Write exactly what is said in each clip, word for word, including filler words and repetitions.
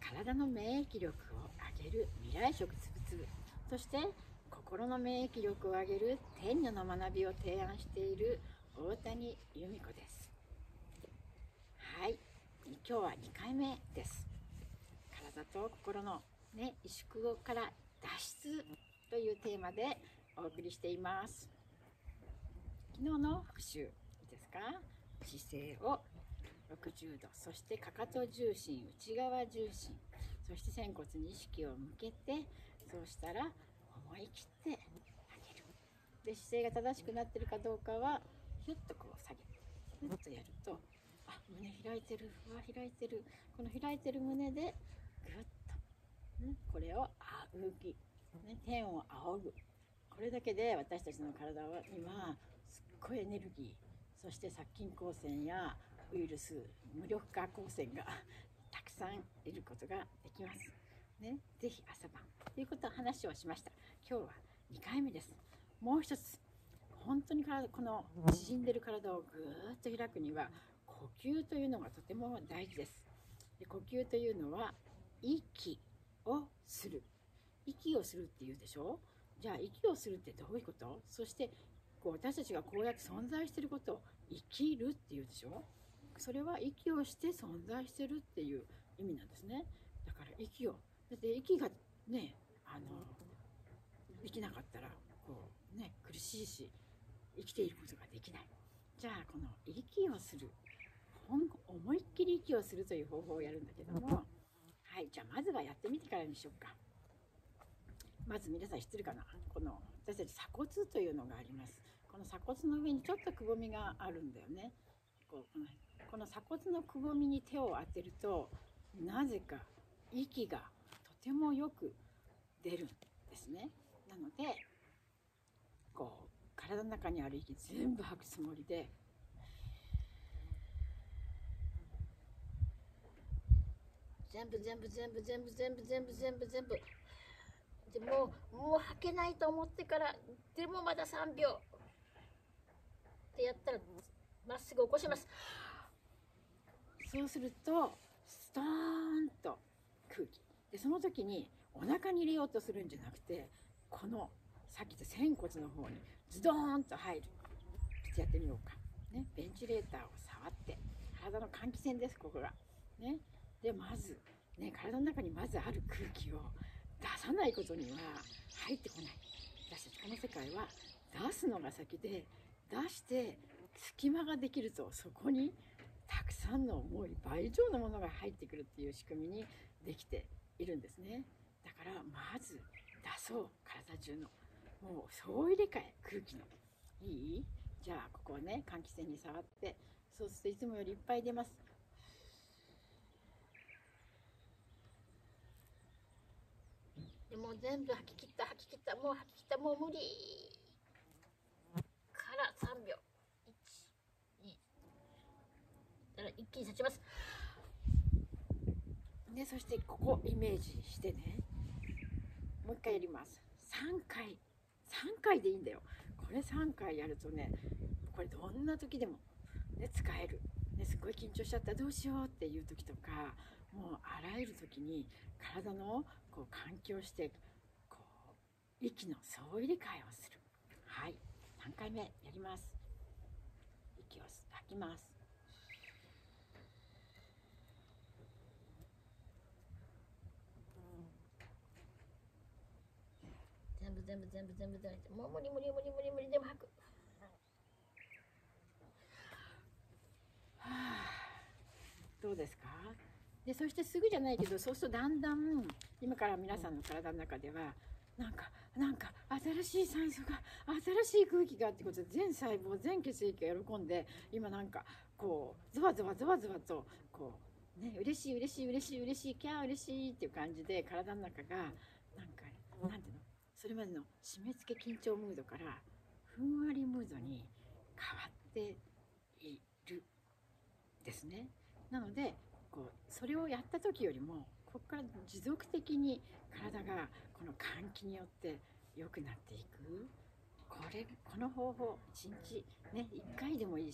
体の免疫力を上げる未来食つぶつぶ、そして心の免疫力を上げる天女の学びを提案している大谷由美子です。はい、今日はにかいめです。体と心の、ね、萎縮から脱出というテーマでお送りしています。昨日の復習いいですか？姿勢をろくじゅうど、そしてかかと重心、内側重心、そして仙骨に意識を向けて、そうしたら思い切って上げる。で、姿勢が正しくなっているかどうかはひゅっとこう下げる、ひゅっとやると、あ、胸開いてる、うわ開いてる、この開いてる胸でぐっと、ね、これを仰ぎ、ね、天を仰ぐ。これだけで私たちの体にはすっごいエネルギー、そして殺菌光線やウイルス、無力化光線がたくさん得ることができます。ね、ぜひ朝晩ということを話をしました。今日はにかいめです。もう一つ、本当に体、この縮んでる体をぐーっと開くには呼吸というのがとても大事です。で、呼吸というのは息をする。息をするっていうでしょ。じゃあ息をするってどういうこと？そしてこう私たちがこうやって存在していることを生きるっていうでしょ。それは息をして存在してるっていう意味なんですね。だから息を、だって息がね、あのできなかったらこうね苦しいし生きていることができない。じゃあこの息をする、思いっきり息をするという方法をやるんだけども、はい、じゃあまずはやってみてからにしようか。まず皆さん知ってるかな、この私たち鎖骨というのがあります。この鎖骨の上にちょっとくぼみがあるんだよね。こうこのこの鎖骨のくぼみに手を当てるとなぜか息がとてもよく出るんですね。なのでこう体の中にある息全部吐くつもりで全部全部全部全部全部全部全部全部でもうもう吐けないと思ってから、でもまださんびょうってやったらまっすぐ起こします。そうするとストーンと空気で、その時にお腹に入れようとするんじゃなくて、このさっき言った仙骨の方にズドーンと入る。ちょっとやってみようか、ね、ベンチレーターを触って、体の換気扇ですここがね。でまずね、体の中にまずある空気を出さないことには入ってこない。私たちこの世界は出すのが先で、出して隙間ができるとそこにたくさんのもう倍以上のものが入ってくるっていう仕組みにできているんですね。だからまず出そう、体中のもう総入れ替え、空気のいい。じゃあここをね換気扇に触って、そうするといつもよりいっぱい出ます。でもう全部吐き切った吐き切ったもう吐き切った、もう無理からさんびょう、いち、にだから一気に立ちます。でそしてここイメージしてね、もう一回やります。さんかいさんかいでいいんだよ。これさんかいやるとね、これどんな時でも、ね、使える、ね、すごい緊張しちゃったどうしようっていう時とか、もうあらゆる時に体のこう環境してこう息の総入れ替えをする。はい、さんかいめやります。息を吐きます。全部全部全部全部全部、もう無理無理無理無理無理でも吐く。はあ、どうですか？でそしてすぐじゃないけど、そうするとだんだん今から皆さんの体の中ではなんかなんか新しい酸素が、新しい空気がってことで、全細胞全血液が喜んで、今なんかこうゾワゾワゾワゾワとこうね、嬉しい嬉しい嬉しい嬉しいキャー嬉しいっていう感じで、体の中がなんかなんていうの、それまでの締め付け緊張ムードからふんわりムードに変わっているですね。なのでこうそれをやった時よりも、ここから持続的に体がこの換気によって良くなっていく。これこの方法いちにちねいっかいでもいいし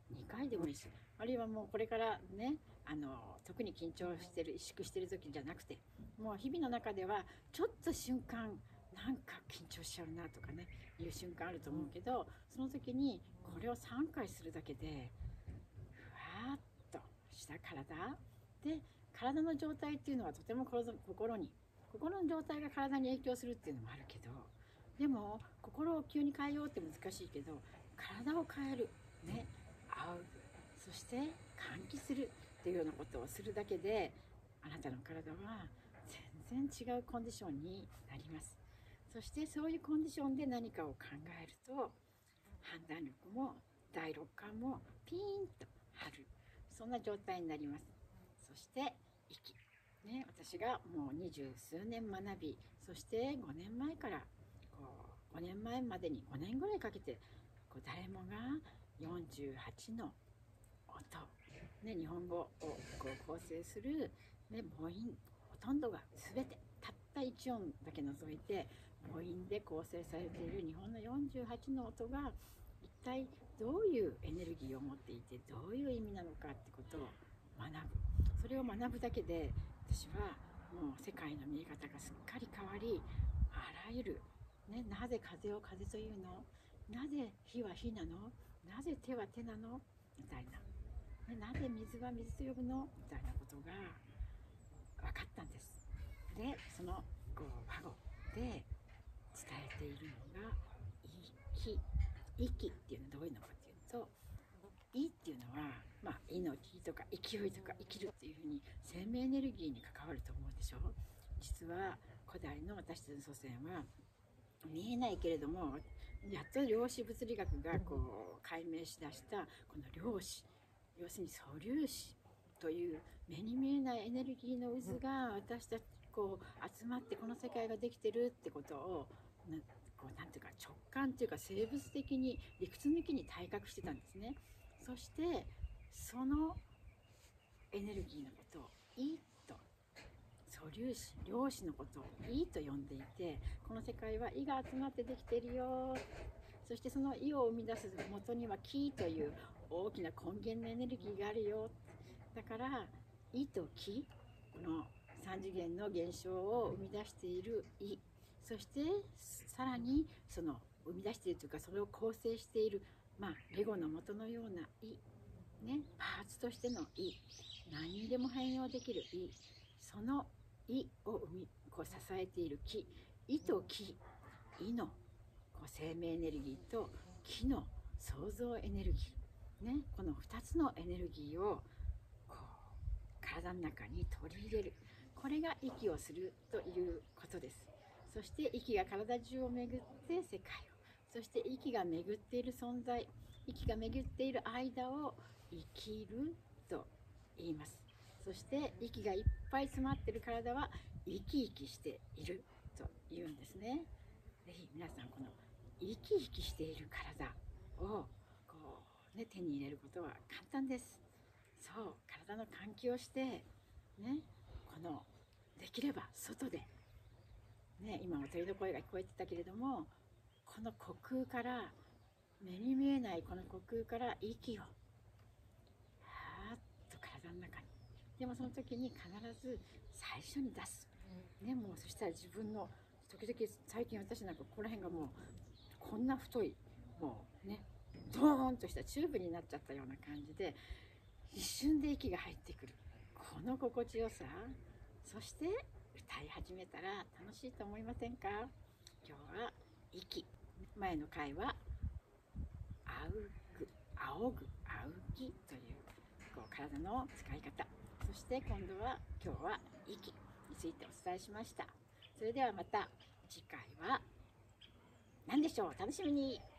にかいでもいいし、あるいはもうこれからね、あの特に緊張してる、萎縮してる時じゃなくて、もう日々の中ではちょっと瞬間なんか緊張しちゃうなとかね、いう瞬間あると思うけど、その時にこれをさんかいするだけでふわっとした体で、体の状態っていうのはとても心に心の状態が体に影響するっていうのもあるけど、でも心を急に変えようって難しいけど、体を変えるね、会う、そして換気するっていうようなことをするだけで、あなたの体は全然違うコンディションになります。そしてそういうコンディションで何かを考えると、判断力も第六感もピーンと張る、そんな状態になります。そして息ね、私がもう二十数年学び、そしてごねんまえからこうごねんまえまでにごねんぐらいかけて、こう誰もがよんじゅうはちの音、ね、日本語をこう構成する、ね、母音、ほとんどが全てたったいち音だけ除いて母音で構成されている日本のよんじゅうはちの音が一体どういうエネルギーを持っていて、どういう意味なのかってことを学ぶ。それを学ぶだけで、私はもう世界の見え方がすっかり変わり、あらゆる、ね、なぜ風を風というの、なぜ火は火なの、なぜ手は手なのみたいな、ね、なぜ水は水と呼ぶのみたいなことが分かったんです。で、そのこうパ語で伝えているのが息。息っていうのはどういうのかっていうと、息っていうのは、まあ、命とか勢いとか生きるっていうふうに生命エネルギーに関わると思うでしょ。実は古代の私たちの祖先は見えないけれども、やっと量子物理学がこう解明しだしたこの量子、要するに素粒子という目に見えないエネルギーの渦が私たちこう集まってこの世界ができてるってことをなこうなんていうか直感というか生物的に理屈抜きに体覚してたんですね。そしてそのエネルギーのことを意と素粒子、量子のことを意と呼んでいて、この世界は意が集まってできているよ。そしてその意を生み出す元には気という大きな根源のエネルギーがあるよ。だから意と気、この三次元の現象を生み出している意、そしてさらにその生み出しているというか、それを構成している、まあ、レゴの元のような意、ね、パーツとしての意、何にでも変容できる意、その意を生みこう支えている気、意と気、意のこう生命エネルギーと気の創造エネルギー、ね、このふたつのエネルギーをこう体の中に取り入れる、これが息をするということです。そして息が体中を巡って世界を、そして息が巡っている存在、息が巡っている間を生きると言います。そして息がいっぱい詰まっている体は生き生きしていると言うんですね。ぜひ皆さん、この生き生きしている体をこう、ね、手に入れることは簡単です。そう、体の換気をして、ね、このできれば外で、ね、今も鳥の声が聞こえてたけれども、この虚空から、目に見えないこの虚空から息をはーっと体の中に、でもその時に必ず最初に出す、ね、もうそしたら自分の時々、最近私なんかここら辺がもうこんな太い、もうねドーンとしたチューブになっちゃったような感じで、一瞬で息が入ってくるこの心地よさ、そして歌い始めたら楽しいと思いませんか。今日は息、前の回はあうぐ、あおぐ、あうぎというこう体の使い方、そして今度は今日は息についてお伝えしました。それではまた次回は何でしょう、楽しみに。